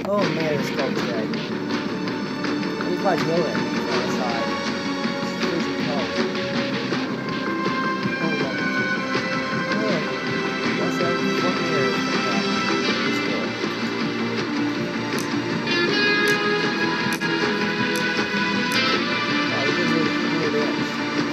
Oh man, it's cold today. It's like milling outside. It's freezing cold. Oh look. Look. That's like 4 years from that. It's cool. Oh, you did your dance.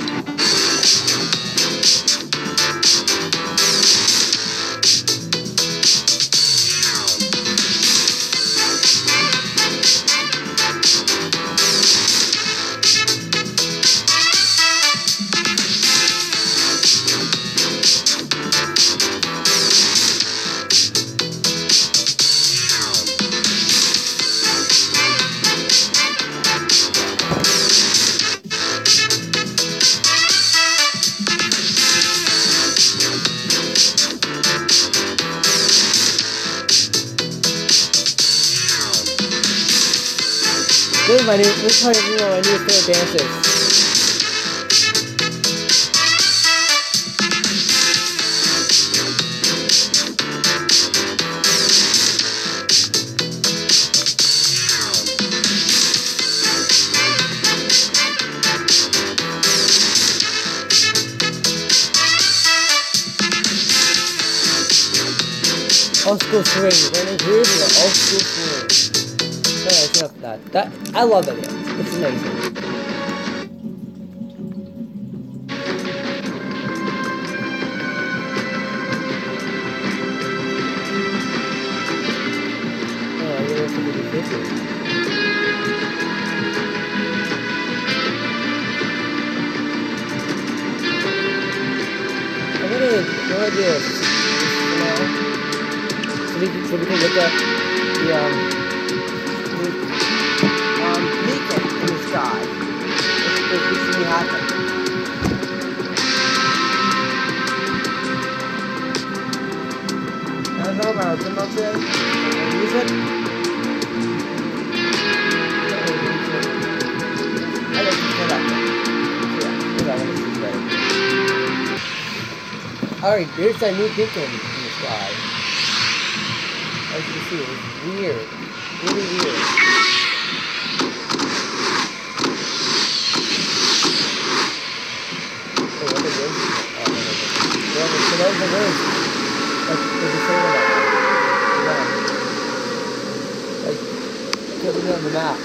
This is my new, this is my new favorite dances. Old school swing. Learning grooves in the old school swing. That's enough of that. I love that dance. It's amazing. Oh, I really have to be 50. I'm gonna do this for now. So we can look at the beacon in the sky. If we see happen. I don't know about our remote today. Can I use it? I don't know that. Yeah, I want to see better. Alright, there's that new beacon in the sky. As you can see, it's weird. Really weird. Oh, what the wind? Oh, no. So that was the wind. Like, there's a sail on that. Like, put it on the map.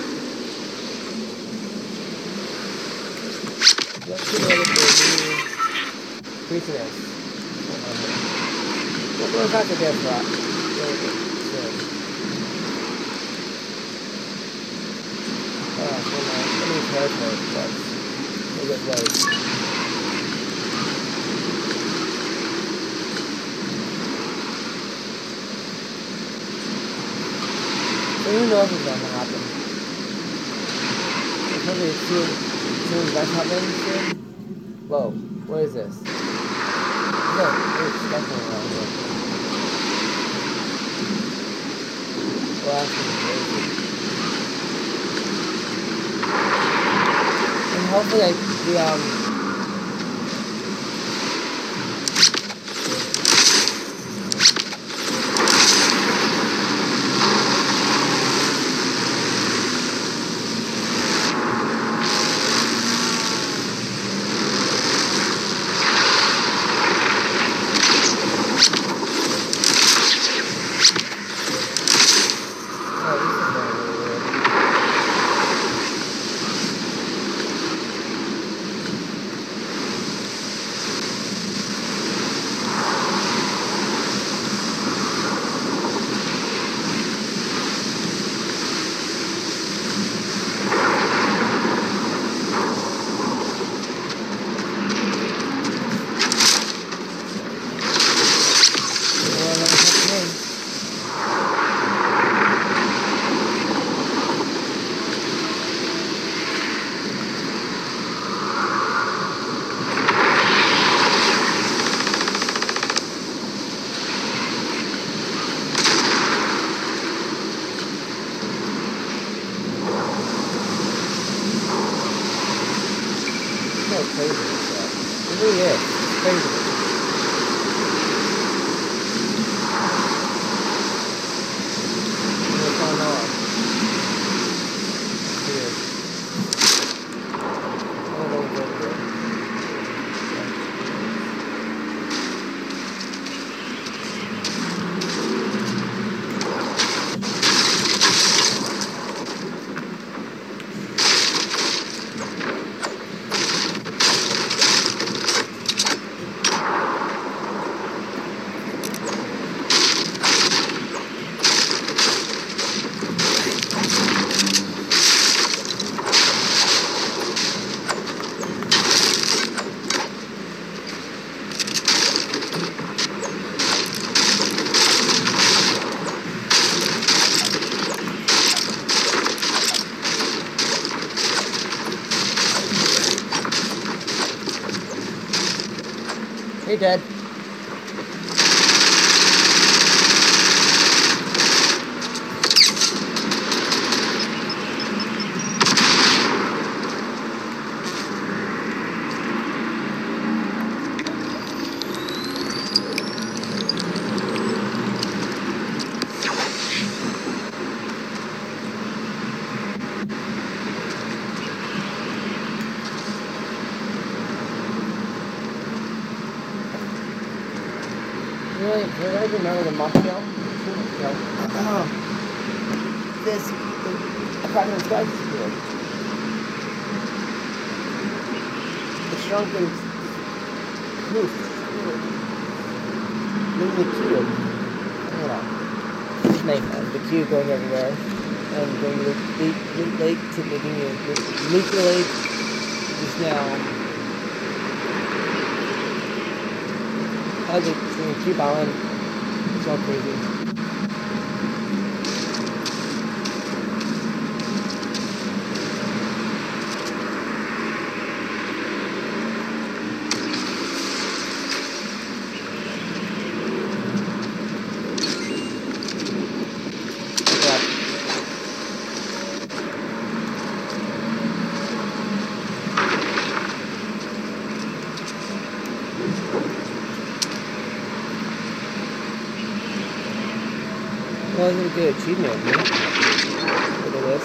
Let's see what it's new craziness. We'll have to get that. Let me territory, but we'll get loads. So who knows what's going to happen? There's probably soon that's happening soon. Whoa, what is this? No, there's definitely around here. Well, that's crazy. And hopefully dead. Really, do you guys remember the Montreal? This, the President's Life School. The shrunken roof. Maybe the cube. I don't know. Just make that. The cube going everywhere. And going to the lake to making it nuclear lake is now. I like Cube Island. It's all crazy. Well, it's a good achievement, man. Look at this.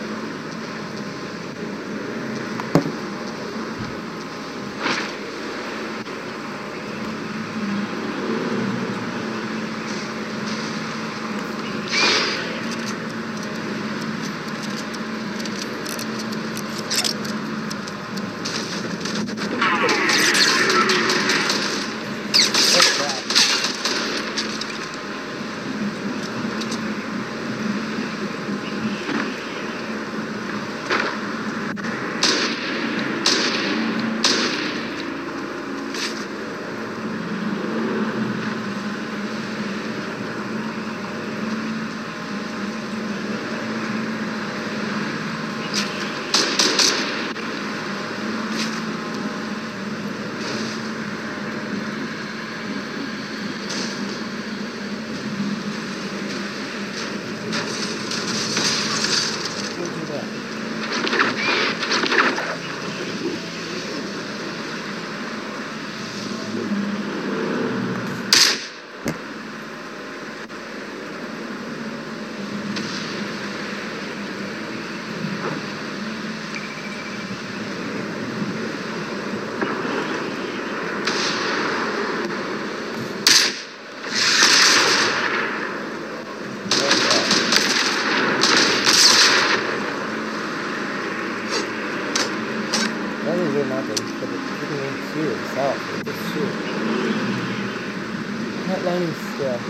That landing still.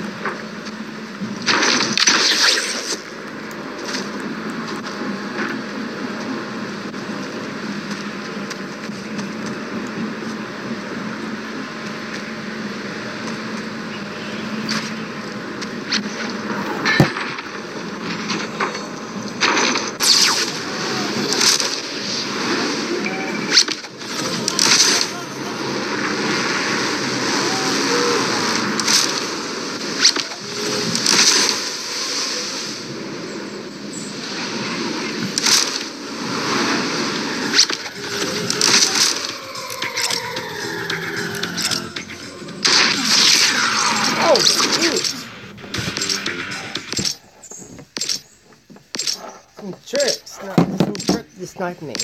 Some jerk just sniped me.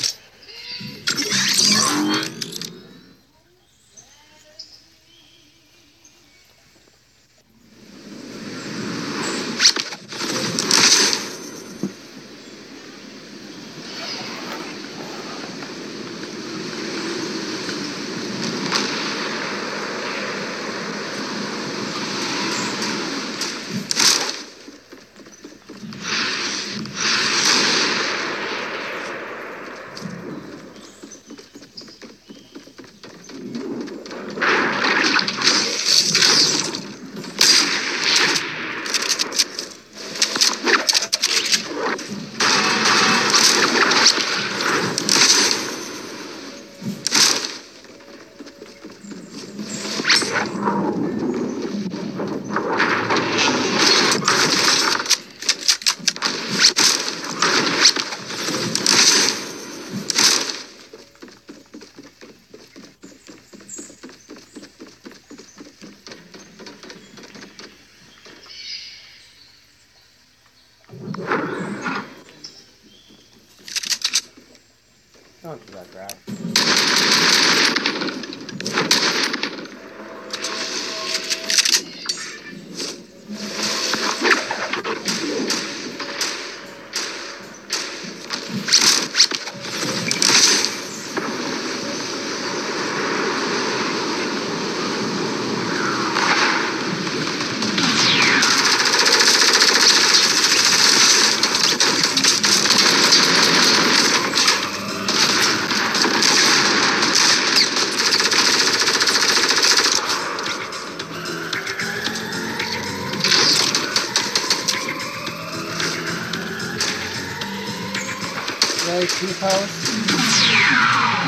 Don't do that grass. Right, peep house.